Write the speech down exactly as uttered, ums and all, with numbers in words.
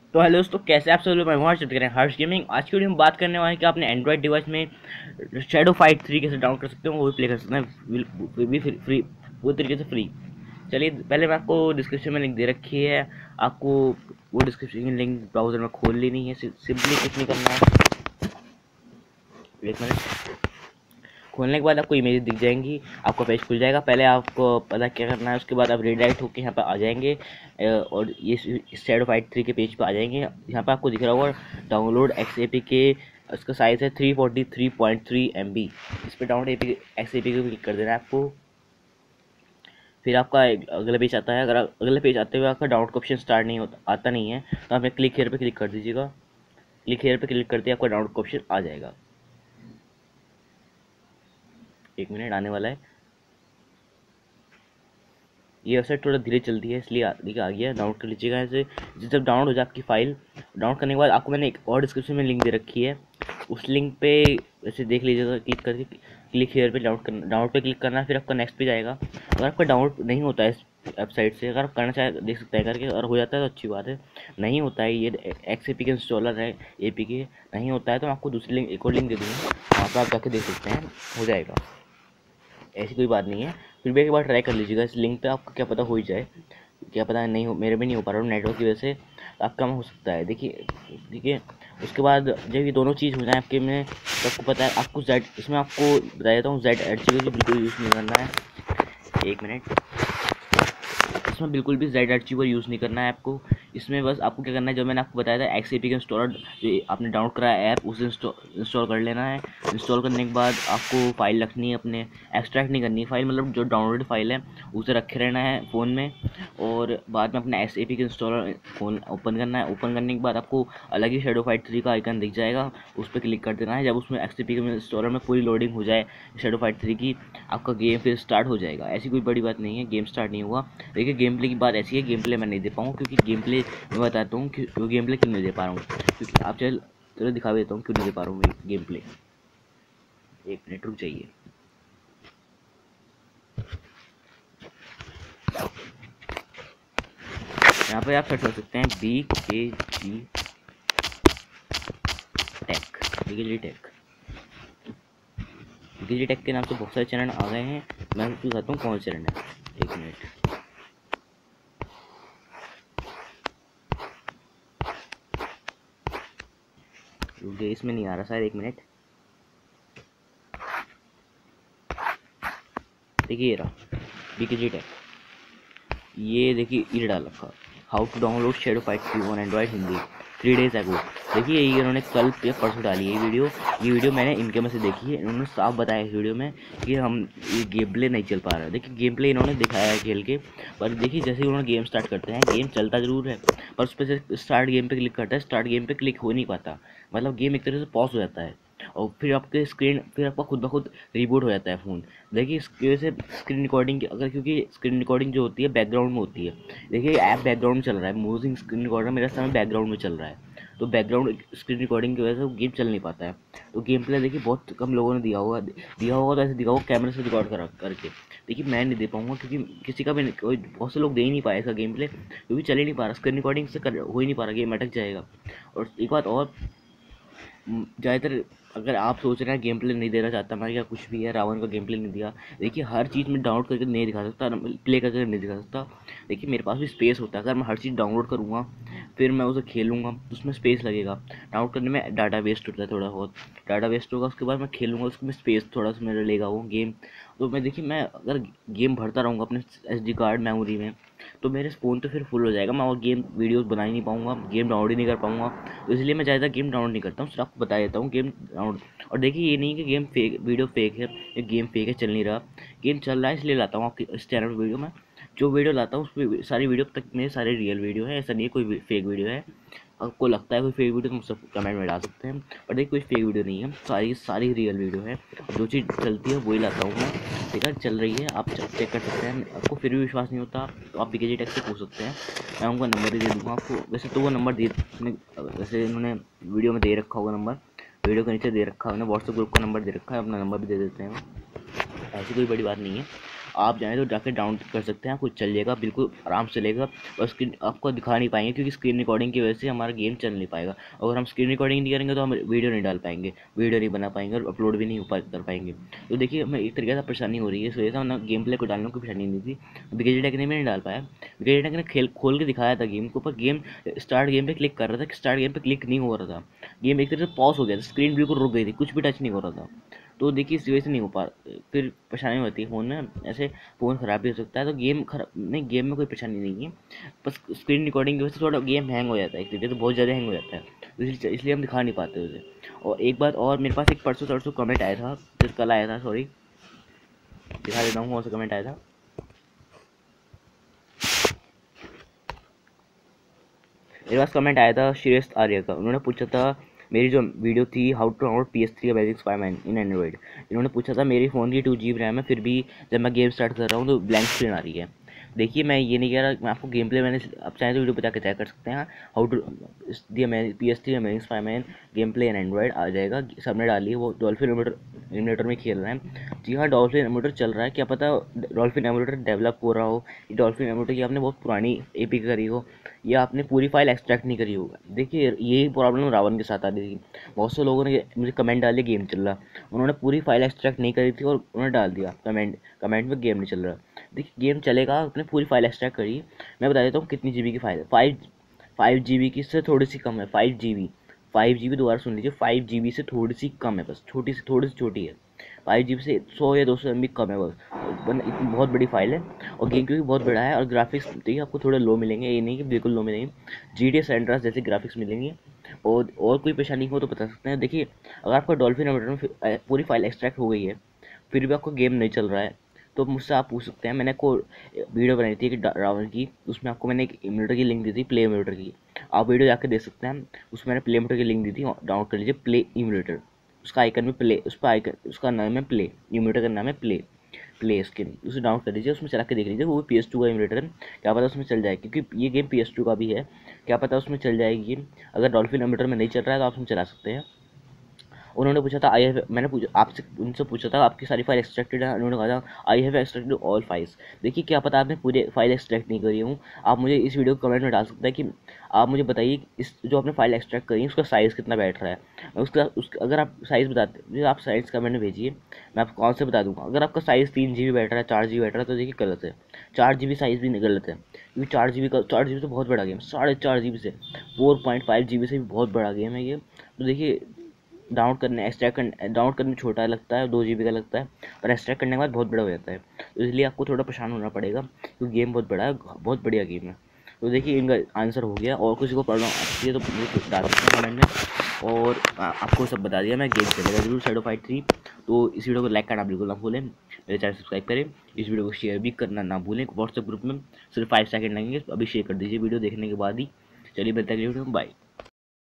तो हेलो दोस्तों, कैसे आप सब लोग। मैं हर्ष करें हर्ष गेमिंग। आज की वीडियो में बात करने वाले हैं कि आपने एंड्रॉइड डिवाइस में शैडो फाइट थ्री कैसे डाउनलोड कर सकते हो, वो भी प्ले कर सकते हैं, वो भी फ्री, वो तरीके से फ्री। चलिए, पहले मैं आपको डिस्क्रिप्शन में लिंक दे रखी है, आपको वो डिस्क्रिप्शन की लिंक ब्राउजर में खोल लेनी है। सिंपली कुछ नहीं करना है, एक मिनट। खोलने के बाद आपको इमेज दिख जाएंगी, आपका पेज खुल जाएगा। पहले आपको पता क्या करना है, उसके बाद आप रिडायरेक्ट होकर यहाँ पर आ जाएंगे और ये शैडो फाइट थ्री के पेज पर आ जाएंगे। यहाँ पर आपको दिख रहा होगा डाउनलोड एक्स ए पी के, उसका साइज़ है three forty three point three M B. इस पर download A P X A P को क्लिक कर देना है आपको। फिर आपका अगला पेज आता है। अगर अगले पेज आते हुए आपका डाउनलोड का ऑप्शन स्टार्ट नहीं होता आता नहीं है तो आप क्लिक हेयर पे क्लिक कर दीजिएगा। क्लिक हेयर पे क्लिक करते ही आपका डाउनलोड का ऑप्शन आ जाएगा। एक मिनट आने वाला है। ये वेबसाइट थोड़ा धीरे चलती है, इसलिए देखिए आ गया। डाउनलोड कर लीजिएगा ऐसे। जब डाउनलोड हो जाए आपकी फाइल, डाउनलोड करने के बाद आपको मैंने एक और डिस्क्रिप्शन में लिंक दे रखी है, उस लिंक पे वैसे देख लीजिएगा। क्लिक करके क्लिक हेयर पे डाउनलोड करना, डाउनलोड पे क्लिक करना है। फिर आपका नेक्स्ट पेज आएगा। अगर आपका डाउनलोड नहीं होता है इस वेबसाइट से, अगर आप करना चाहे देख सकते हैं करके, अगर हो जाता है तो अच्छी बात है। नहीं होता है, ये एक्स ए पी के इंस्टॉलर है, ए पी के नहीं होता है तो आपको दूसरी लिंक, एक और लिंक दे दूँगा, वहाँ पर आप जाके देख सकते हैं, हो जाएगा। ऐसी कोई बात नहीं है। फिर भी एक बार ट्राई कर लीजिएगा इस लिंक पे, आपको क्या पता हो ही जाए। क्या पता नहीं हो, मेरे भी नहीं हो पा रहा हूँ नेटवर्क की वजह से, आपका हो सकता है। देखिए देखिए उसके बाद जब ये दोनों चीज़ हो जाए आपके में, तो आपको पता है आपको जेड, इसमें आपको बता देता हूँ, जेड एड ची बिल्कुल यूज़ नहीं करना है। एक मिनट। इसमें बिल्कुल भी जेड आर्चिवर यूज़ नहीं करना है आपको। इसमें बस आपको क्या करना है, जो मैंने आपको बताया था एक्स ए पी का इंस्टॉलर, जो आपने डाउनलोड करा है ऐप, उसे इंस्टॉल कर लेना है। इंस्टॉल करने के बाद आपको फाइल रखनी है अपने, एक्सट्रैक्ट नहीं करनी है फाइल, मतलब जो डाउनलोड फाइल है उसे रखे रहना है फ़ोन में। और बाद में अपना एक्स ए पी का इंस्टॉलर फोन ओपन करना है। ओपन करने के बाद आपको अलग ही शैडो फाइट थ्री का आइकन दिख जाएगा, उस पर क्लिक कर देना है। जब उसमें एक्स ए पी के इंस्टॉलर में पूरी लोडिंग हो जाए शैडो फाइट थ्री की, आपका गेम फिर स्टार्ट हो जाएगा। ऐसी कोई बड़ी बात नहीं है, गेम स्टार्ट नहीं हुआ। देखिए गेम प्ले की बात ऐसी है, गेम प्ले मैं नहीं दे पाऊँ, क्योंकि गेम प्ले मैं बताता हूँ कि गेम प्ले क्यों नहीं दे पा रहा हूँ, क्योंकि आप चल चलो दिखा देता हूँ क्यों नहीं दे पा रहा हूँ गेम प्ले। एक मिनट रुक जाइए। यहाँ पर आप सर्च कर सकते हैं बी के जी टेक, बी के जी टेक। बी के जी टेक के नाम से बहुत सारे चैनल आ गए हैं, मैं दिखाता हूँ कौन से चैनल है। एक मिनट। इसमें नहीं आ रहा शायद, एक मिनट। देखिए ये रहा बी के जी टेक, ये देखिए ये डाल रखा, how to download shadow fight three on android Hindi three days ago. देखिए ये इन्होंने कल पे परसों डाली है ये वीडियो। ये वीडियो मैंने इनके में से देखी है, इन्होंने साफ बताया इस वीडियो में कि हम ये गेम प्ले नहीं चल पा रहा है। देखिए गेम प्ले इन्होंने दिखाया है खेल के, पर देखिए जैसे ही उन्होंने गेम स्टार्ट करते हैं, गेम चलता जरूर है पर उस पर से स्टार्ट गेम पे क्लिक करता है, स्टार्ट गेम पे क्लिक हो नहीं पाता, मतलब गेम एक तरह से पॉज हो जाता है और फिर आपके स्क्रीन, फिर आपका खुद ब खुद रिबूट हो जाता है फ़ोन। देखिए इसकी वजह से स्क्रीन रिकॉर्डिंग, अगर क्योंकि स्क्रीन रिकॉर्डिंग जो होती है बैकग्राउंड में होती है। देखिए ऐप बैकग्राउंड में चल रहा है, मूविंग स्क्रीन रिकॉर्डर मेरा समय बैकग्राउंड में चल रहा है, तो बैकग्राउंड स्क्रीन रिकॉर्डिंग की वजह से गेम चल नहीं पाता है। तो गेम प्ले देखिए बहुत कम लोगों ने दिया होगा, दिया होगा तो ऐसे दिखा होगा कैमरे से रिकॉर्ड करा करके। देखिए मैं नहीं दे पाऊँगा, क्योंकि किसी का भी कोई, बहुत से लोग दे ही नहीं पाए इसका गेम प्ले, क्योंकि चल ही नहीं पा रहा, स्क्रीन रिकॉर्डिंग से कर हो ही नहीं पा रहा, गेम अटक जाएगा। और एक बात और, ज़्यादातर अगर आप सोच रहे हैं गेम प्ले नहीं देना चाहता मैं, या कुछ भी है, रावण का गेम प्ले नहीं दिया, देखिए हर चीज़ में डाउनलोड करके नहीं दिखा सकता, प्ले करके नहीं दिखा सकता। देखिए मेरे पास भी स्पेस होता है, अगर मैं हर चीज़ डाउनलोड करूँगा फिर मैं उसे खेलूँगा तो उसमें स्पेस लगेगा। डाउनलोड करने में डाटा वेस्ट होता है, थोड़ा बहुत डाटा वेस्ट होगा, उसके बाद मैं खेलूँगा उसमें स्पेस थोड़ा सा मेरा लेगा वो गेम। तो मैं देखिए मैं अगर गेम भरता रहूँगा अपने एस डी कार्ड मेमोरी में, तो मेरे फ़ोन तो फिर फुल हो जाएगा, मैं और गेम वीडियोस बना ही नहीं पाऊँगा, गेम डाउनलोड ही नहीं कर पाऊँगा। तो इसलिए मैं ज़्यादा गेम डाउनलोड नहीं करता हूँ, सिर्फ आपको बता देता हूँ गेम डाउनलोड। और देखिए ये नहीं कि गेम फेक, वीडियो फेक है, ये गेम फेक है, चल नहीं रहा, गेम चल रहा है इसलिए लाता हूँ आपके इस चैनल पर वीडियो में। जो वीडियो लाता हूँ उस पर सारी वीडियो तक मेरे सारे रियल वीडियो है, ऐसा नहीं है कोई फेक वीडियो है। आपको लगता है कोई फेक वीडियो तो मुझसे कमेंट में डाल सकते हैं, पर देखिए कोई फेक वीडियो नहीं है, सारी सारी रियल वीडियो है। जो चीज़ चलती है वही लाता हूँ मैं, ठीक है, चल रही है, आप चेक कर सकते हैं। आपको फिर भी विश्वास नहीं होता तो आप बीकेजी टेक से पूछ सकते हैं, मैं उनका नंबर ही दे दूँगा आपको। वैसे तो वो नंबर दे, वैसे इन्होंने वीडियो में दे रखा होगा नंबर, वीडियो के नीचे दे रखा है, व्हाट्सएप ग्रुप का नंबर दे रखा है, अपना नंबर भी दे देते हैं, ऐसी कोई बड़ी बात नहीं है। आप चाहें तो जाकर डाउनलोड कर सकते हैं, आपको चल जाएगा, बिल्कुल आराम से चलेगा। और स्क्रीन आपको दिखा नहीं पाएंगे क्योंकि स्क्रीन रिकॉर्डिंग की वजह से हमारा गेम चल नहीं पाएगा। अगर हम स्क्रीन रिकॉर्डिंग नहीं करेंगे तो हम वीडियो नहीं डाल पाएंगे, वीडियो नहीं बना पाएंगे और अपलोड भी नहीं कर पाएंगे। तो देखिए हमें एक तरीके से परेशानी हो रही है, इस वजह से हमने गेम प्ले को डालने में कोई परेशानी नहीं थी। बिकेजी टेक ने भी नहीं डाल पाया। बिकेजी टेक ने खेल खोल के दिखाया था गेम को, पर गेम स्टार्ट गेम पे क्लिक कर रहा था, स्टार्ट गेम पे क्लिक नहीं हो रहा था, गेम एक तरह से पॉज हो गया था, स्क्रीन बिल्कुल रुक गई थी, कुछ भी टच नहीं हो रहा था। तो देखिए इस वजह से नहीं हो पा, फिर परेशानी होती है फ़ोन में, ऐसे फ़ोन ख़राब भी हो सकता है। तो गेम खराब नहीं, गेम में कोई परेशानी नहीं है, बस स्क्रीन रिकॉर्डिंग की वजह से थोड़ा गेम हैंग हो जाता है, एक तरीके से बहुत ज़्यादा हैंग हो जाता है, तो इसलिए इसलिए हम दिखा नहीं पाते उसे। और एक बात और, मेरे पास एक परसों तरसों कमेंट आया था, फिर कल आया था, सॉरी दिखा देता हूँ कौन सा कमेंट आया था। मेरे पास कमेंट आया था श्रेयस आर्य का, उन्होंने पूछा था मेरी जो वीडियो थी how to download P S three amazing Spiderman in android, इन्होंने पूछा था मेरी फ़ोन की टू जी बी रैम है, फिर भी जब मैं गेम स्टार्ट कर रहा हूँ तो ब्लैंक स्क्रीन आ रही है। देखिए मैं ये नहीं कह रहा, मैं आपको गेम प्ले मैंने आप चाहें तो वीडियो बता के चेक कर सकते हैं, how to the P S three amazing Spiderman game play in android आ जाएगा, सबने डाली है, वो डॉल्फिन एमुलेटर में खेल रहे हैं। जी हाँ, डॉल्फिन एमुलेटर चल रहा है, क्या पता डॉल्फिन एमुलेटर डेवलप हो रहा हो, डॉल्फिन एमुलेटर की आपने बहुत पुरानी ए पी करी हो, या आपने पूरी फाइल एक्सट्रैक्ट नहीं करी होगा। देखिए यही प्रॉब्लम रावण के साथ आ रही थी, बहुत से लोगों ने मुझे कमेंट डाले गेम चल रहा, उन्होंने पूरी फाइल एक्सट्रैक्ट नहीं करी थी और उन्होंने डाल दिया कमेंट कमेंट में गेम नहीं चल रहा। देखिए गेम चलेगा, आपने पूरी फाइल एक्सट्रैक्ट करी। मैं बता देता हूँ कितनी जी बी की फाइल है, फाइव फाइव जी बी की से थोड़ी सी कम है, five G B five G B दोबारा सुन लीजिए, फाइव जी बी से थोड़ी सी कम है, बस छोटी सी थोड़ी सी छोटी है, फाइव जी बी से सौ या दो सौ एम बी कम है बस, इतनी बहुत बड़ी फाइल है। और गेम क्योंकि बहुत बड़ा है और ग्राफिक्स देखिए आपको थोड़े लो मिलेंगे, ये नहीं कि बिल्कुल लो मिलेंगे, जी टी ए सैंड्रास जैसे ग्राफिक्स मिलेंगे। और और कोई परेशानी हो तो बता सकते हैं। देखिए अगर आपका डॉल्फिन एमुलेटर में पूरी फाइल एक्सट्रैक्ट हो गई है, फिर भी आपको गेम नहीं चल रहा है, तो मुझसे आप पूछ सकते हैं। मैंने को वीडियो बनाई थी कि रावण की, उसमें आपको मैंने एक एमुलेटर की लिंक दी थी, प्ले एमुलेटर की, आप वीडियो जाकर देख सकते हैं, उसमें मैंने प्ले एमुलेटर की लिंक दी थी, डाउनलोड कर लीजिए प्ले एमुलेटर, उसका आइकन में प्ले, उस पर आइकन उसका नाम है प्ले, एमुलेटर का नाम है प्ले प्ले स्किन, उसे डाउनलोड कर लीजिए, उसमें चला के देख लीजिए, वो भी पी एस टू का एमुलेटर है, क्या पता उसमें चल जाए, क्योंकि ये गेम पी एस टू का भी है, क्या पता उसमें चल जाएगी गेम। अगर डॉल्फिन एमुलेटर में नहीं चल रहा है तो आप उसमें चला सकते हैं। उन्होंने पूछा था आई हैव, मैंने पूछा आपसे, उनसे पूछा था आपकी सारी फाइल एक्सट्रैक्टेड है, उन्होंने कहा था I have extracted all files. देखिए क्या पता आपने पूरी फाइल एक्सट्रैक्ट नहीं करी हूँ, आप मुझे इस वीडियो को कमेंट में डाल सकते हैं कि आप मुझे बताइए इस जो आपने फाइल एक्सट्रैक्ट करी है उसका साइज़ कितना बैठ रहा है, उसका उस अगर आप साइज़ बताते मुझे, आप साइज़ कमेंट में भेजिए, मैं आपको कौन से बता दूँगा। अगर आपका साइज़ तीन जी बी बैठ रहा है, चार जी बी बैठ रहा है, तो देखिए गलत है, चार जी बी साइज़ भी गलत है, क्योंकि चार जी बी का चार जी बी तो बहुत बड़ा गेम, साढ़े चार जी बी से four point five G B से भी बहुत बड़ा गेम है ये। तो देखिए डाउनलोड करने एक्सट्रैक्ट करने डाउनलोड करने में छोटा लगता है, दो जी बी का लगता है, पर एक्सट्रैक्ट करने के बाद बहुत बड़ा हो जाता है, तो इसलिए आपको थोड़ा परेशान होना पड़ेगा, क्योंकि गेम बहुत बड़ा है, बहुत बढ़िया गेम है। तो देखिए इनका आंसर हो गया, और किसी को प्रॉब्लम आती है तो मुझे डाल सकते हैं कमेंट में, और आपको सब बता दिया मैं, गेम चलेगा जरूर शैडो फाइट थ्री। तो इस वीडियो को लाइक करना बिल्कुल ना भूलें, मेरे चैनल सब्सक्राइब करें, इस वीडियो को शेयर भी करना ना भूलें, व्हाट्सएप ग्रुप में सिर्फ फाइव सेकंड लगेंगे, अभी शेयर कर दीजिए वीडियो देखने के बाद ही। चलिए मिलते हैं वीडियो में, बाय।